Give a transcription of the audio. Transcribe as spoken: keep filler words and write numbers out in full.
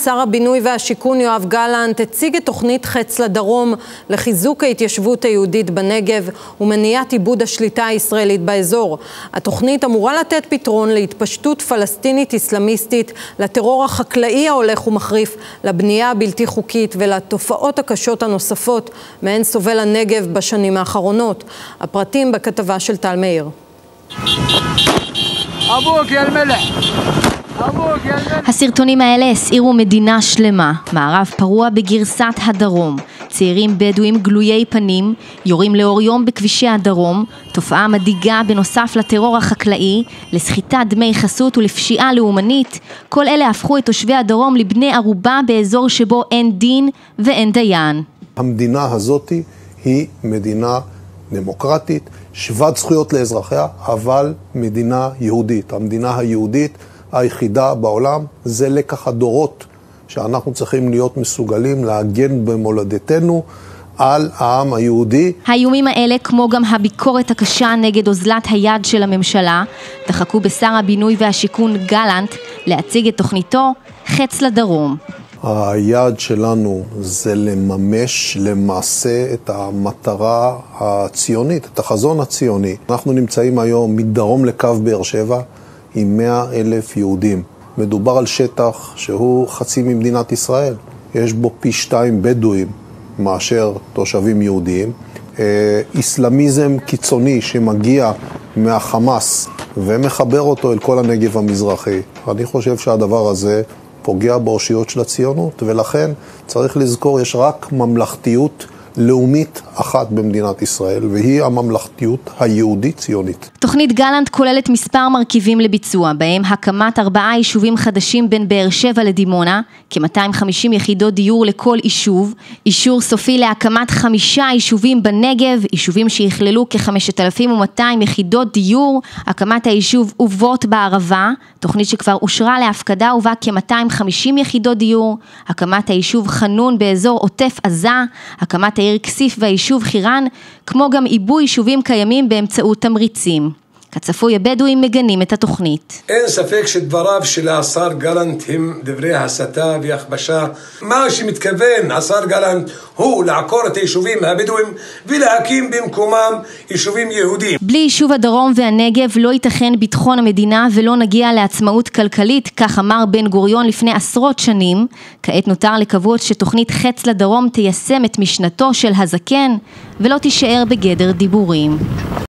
שר הבינוי והשיכון יואב גלנט הציג את תוכנית חץ לדרום לחיזוק ההתיישבות היהודית בנגב ומניעת איבוד השליטה הישראלית באזור. התוכנית אמורה לתת פתרון להתפשטות פלסטינית אסלאמיסטית, לטרור החקלאי ההולך ומחריף, לבנייה הבלתי חוקית ולתופעות הקשות הנוספות מהן סובל הנגב בשנים האחרונות. הפרטים בכתבה של טל מאיר. אבוק יא אל-מלח. הסרטונים האלה הסעירו מדינה שלמה, מערב פרוע בגרסת הדרום. צעירים בדואים גלויי פנים, יורים לאור יום בכבישי הדרום, תופעה מדאיגה בנוסף לטרור החקלאי, לסחיטת דמי חסות ולפשיעה לאומנית. כל אלה הפכו את תושבי הדרום לבני ערובה באזור שבו אין דין ואין דיין. המדינה הזאת היא מדינה דמוקרטית, שוות זכויות לאזרחיה, אבל מדינה יהודית. המדינה היהודית היחידה בעולם, זה לקח הדורות שאנחנו צריכים להיות מסוגלים להגן במולדתנו על העם היהודי. האיומים האלה, כמו גם הביקורת הקשה נגד אוזלת היד של הממשלה, דחקו בשר הבינוי והשיכון גלנט להציג את תוכניתו חץ לדרום. היעד שלנו זה לממש למעשה את המטרה הציונית, את החזון הציוני. אנחנו נמצאים היום מדרום לקו באר שבע עם מאה אלף יהודים. מדובר על שטח שהוא חצי ממדינת ישראל. יש בו פי שתיים בדואים מאשר תושבים יהודיים. איסלאמיזם קיצוני שמגיע מהחמאס ומחבר אותו אל כל הנגב המזרחי. אני חושב שהדבר הזה פוגע באושיות של הציונות, ולכן צריך לזכור, יש רק ממלכתיות לאומית אחת במדינת ישראל, והיא הממלכתיות היהודית-ציונית. תוכנית גלנט כוללת מספר מרכיבים לביצוע, בהם הקמת ארבעה יישובים חדשים בין באר שבע לדימונה, כ-מאתיים וחמישים יחידות דיור לכל יישוב, אישור סופי להקמת חמישה יישובים בנגב, יישובים שיכללו כ-חמשת אלפים ומאתיים יחידות דיור, הקמת היישוב אובות בערבה, תוכנית שכבר אושרה להפקדה ובה כ-מאתיים וחמישים יחידות דיור, הקמת היישוב חנון באזור עוטף עזה, הקמת העיר כסיף והיישוב חירן, כמו גם עיבוי יישובים קיימים באמצעות תמריצים. כצפוי, הבדואים מגנים את התוכנית. אין ספק שדבריו של השר גלנט הם דברי הסתה והכפשה. מה שמתכוון השר גלנט הוא לעקור את היישובים הבדואים ולהקים במקומם יישובים יהודיים. בלי יישוב הדרום והנגב לא ייתכן ביטחון המדינה ולא נגיע לעצמאות כלכלית, כך אמר בן גוריון לפני עשרות שנים. כעת נותר לקוות שתוכנית חץ לדרום תיישם את משנתו של הזקן ולא תישאר בגדר דיבורים.